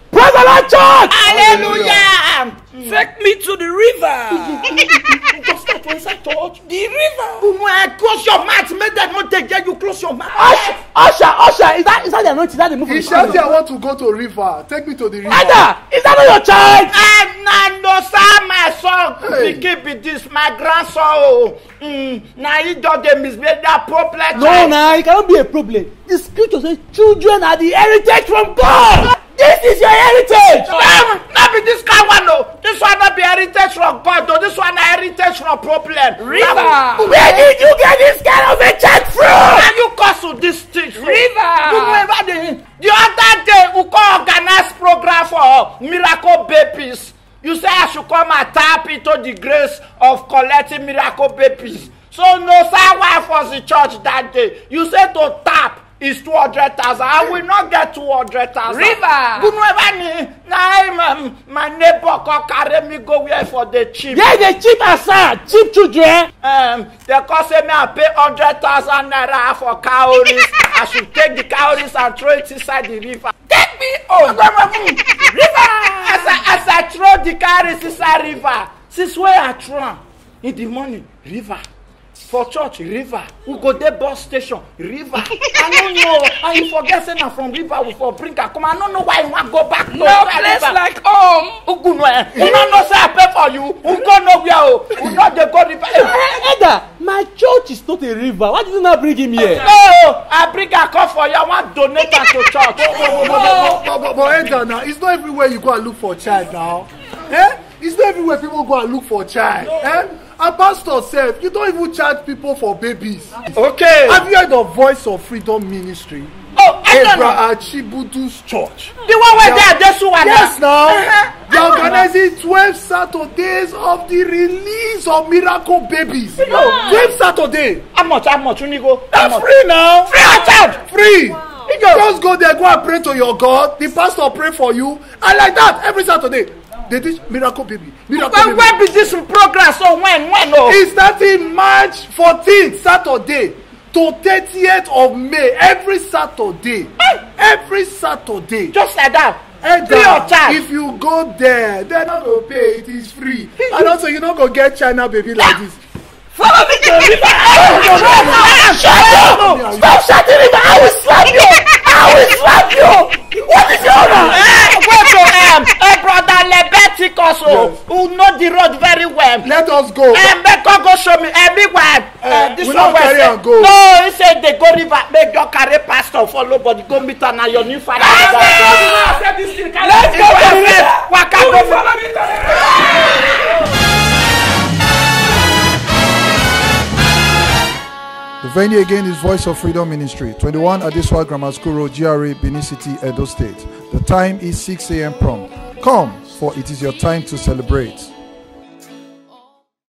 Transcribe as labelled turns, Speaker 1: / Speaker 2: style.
Speaker 1: Praise the Lord, church.
Speaker 2: Hallelujah.
Speaker 3: Take me to the river.
Speaker 2: Just start to inside church.
Speaker 3: The river.
Speaker 2: Close your mouth. Make that not take you. Close your mouth.
Speaker 1: Usher, is that the anointing? Is that the move?
Speaker 4: He shouted, I want to go to river. Take me to the river.
Speaker 1: Ada, is that not your child?
Speaker 2: No, sir, my son. Keep it this, my grandson. Now he does the misbehave that problem.
Speaker 1: No, it cannot be a problem. The scripture says children are the heritage from God. This is your heritage.
Speaker 2: Not be this kind one, no. This one not be heritage from God, though. This one a heritage from problem.
Speaker 3: River.
Speaker 1: Where did you get this kind of a child from?
Speaker 2: And you cause to this thing.
Speaker 3: River.
Speaker 2: You remember the other day we call organize program for miracle babies. You say I should come and tap into the grace of collecting miracle babies. So no sir, wife was the church that day. You say to tap is 200,000. I will not get 200,000.
Speaker 3: River.
Speaker 2: Now my neighbor can carry me go where for the cheap.
Speaker 1: Yeah, the cheap aside, cheap children.
Speaker 2: They cost me I pay 100,000 naira for cowries. I should take the cowries and throw it inside the river.
Speaker 3: Take me home.
Speaker 2: River. As I throw the cowries inside river, since where I throw in the morning, river. For church, river. We go there bus station, river. I don't know. And you forget saying I'm from river we for bring her. Come, I don't know why you want to go back.
Speaker 3: No place river. Like home.
Speaker 2: You don't know say I pay for you. You go nowhere. You know they go river.
Speaker 1: Ada, my church is not a river. Why did you not bring him here?
Speaker 2: No, I bring a call for you. I want to donate her to church.
Speaker 4: But Edgar, now it's not everywhere you go and look for a child now. It's not everywhere people go and look for a child. A pastor said, you don't even charge people for babies.
Speaker 2: Okay.
Speaker 4: Have you heard of Voice of Freedom Ministry?
Speaker 2: Oh,
Speaker 4: Abraham Chibudu's church.
Speaker 2: The one where they are just one.
Speaker 4: Yes, now. They are organizing 12 Saturdays of the release of miracle babies. 12 Saturdays.
Speaker 2: How much? You go?
Speaker 4: That's free now.
Speaker 2: Free of charge.
Speaker 4: Free. Just go there, go and pray to your God. The pastor pray for you. And like that, every Saturday. They teach miracle baby. When
Speaker 2: be this progress? So when?
Speaker 4: It's starting March 14th, Saturday, to 30th of May. Every Saturday. Every Saturday.
Speaker 2: Just like that.
Speaker 4: Free of charge. If you go there, they're not going to pay. It is free. And also, you're not going to get China baby like this.
Speaker 1: Follow me to the river. Shut up! Stop shouting river. I will slap you. What is your name?
Speaker 2: Wait to brother Lebeticus, who know the road very well.
Speaker 4: Let us go.
Speaker 2: Make go show me everywhere. This one
Speaker 4: carry and go.
Speaker 2: No, he said they go river. Make your carry pastor follow, but go meet her now your new father.
Speaker 3: Let's go to the river. Follow me to the river.
Speaker 4: The venue again is Voice of Freedom Ministry, 21 Adeswa Grammar School Road, GRA, Benin City, Edo State. The time is 6 a.m. prompt. Come, for it is your time to celebrate.